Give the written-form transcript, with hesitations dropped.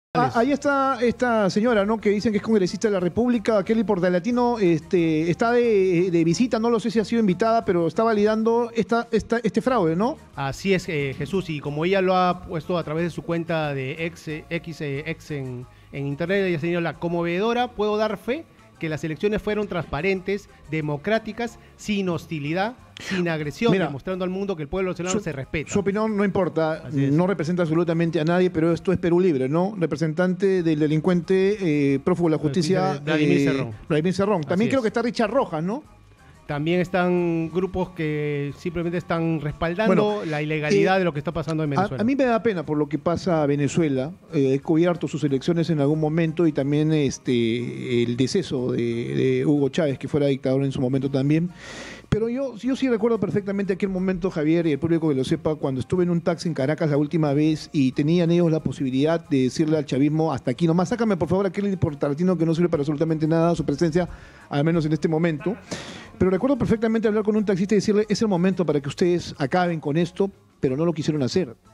Ahí está esta señora, ¿no? Que dicen que es congresista de la República, Kelly Portalatino, está de visita, no lo sé si ha sido invitada, pero está validando este fraude, ¿no? Así es, Jesús, y como ella lo ha puesto a través de su cuenta de X en internet, ella ha tenido la conmovedora, puedo dar fe que las elecciones fueron transparentes, democráticas, sin hostilidad, sin agresión, Mira, demostrando al mundo que el pueblo venezolano se respeta. Su opinión no importa, no representa absolutamente a nadie, pero esto es Perú Libre, ¿no? Representante del delincuente prófugo de la justicia, Vladimir Cerrón. También creo que está Richard Rojas, ¿no? También están grupos que simplemente están respaldando la ilegalidad de lo que está pasando en Venezuela. A mí me da pena por lo que pasa a Venezuela. He cubierto sus elecciones en algún momento y también el deceso de Hugo Chávez, que fuera dictador en su momento también. Pero yo sí recuerdo perfectamente aquel momento, Javier, y el público que lo sepa, cuando estuve en un taxi en Caracas la última vez y tenían ellos la posibilidad de decirle al chavismo, hasta aquí nomás, sácame por favor a Kelly Portalatino, que no sirve para absolutamente nada su presencia, al menos en este momento. Pero recuerdo perfectamente hablar con un taxista y decirle, es el momento para que ustedes acaben con esto, pero no lo quisieron hacer.